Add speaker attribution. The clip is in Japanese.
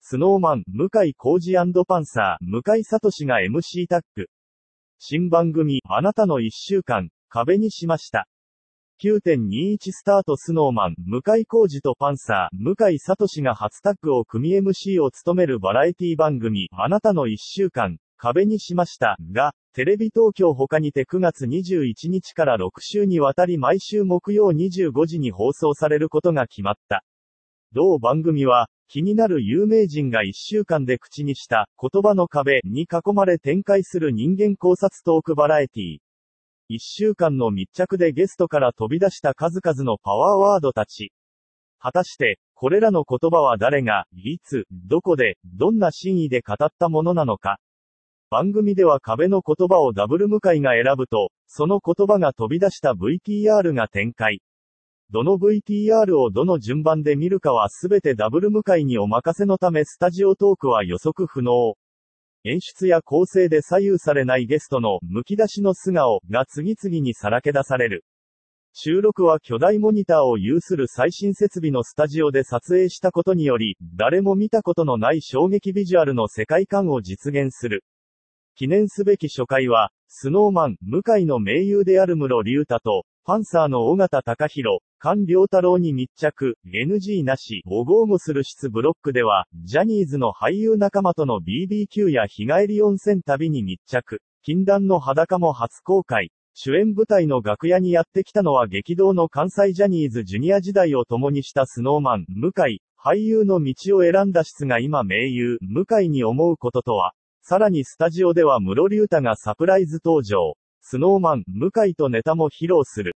Speaker 1: スノーマン、向井康二&パンサー、向井聡が MC タッグ。新番組、あなたの1週間、壁にしました。9.21 スタートスノーマン、向井康二とパンサー、向井聡が初タッグを組 MC を務めるバラエティ番組、あなたの1週間、壁にしました、が、テレビ東京他にて9月21日から6週にわたり毎週木曜25時に放送されることが決まった。同番組は、気になる有名人が1週間で口にした言葉の壁に囲まれ展開する人間考察トークバラエティ。1週間の密着でゲストから飛び出した数々のパワーワードたち。果たして、これらの言葉は誰が、いつ、どこで、どんな真意で語ったものなのか。番組では壁の言葉をダブル向井が選ぶと、その言葉が飛び出した VTR が展開。どの VTR をどの順番で見るかはすべてダブル向井にお任せのためスタジオトークは予測不能。演出や構成で左右されないゲストのむき出しの素顔が次々にさらけ出される。収録は巨大モニターを有する最新設備のスタジオで撮影したことにより、誰も見たことのない衝撃ビジュアルの世界観を実現する。記念すべき初回は、スノーマン、向井の盟友である室龍太と、パンサーの尾形貴弘、菅良太郎に密着、NG なし、を豪語する質ブロックでは、ジャニーズの俳優仲間との BBQ や日帰り温泉旅に密着、禁断の裸も初公開、主演舞台の楽屋にやってきたのは激動の関西ジャニーズジュニア時代を共にしたスノーマン、向井、俳優の道を選んだ質が今盟友、向井に思うこととは、さらにスタジオでは室龍太がサプライズ登場。スノーマン、向井とネタも披露する。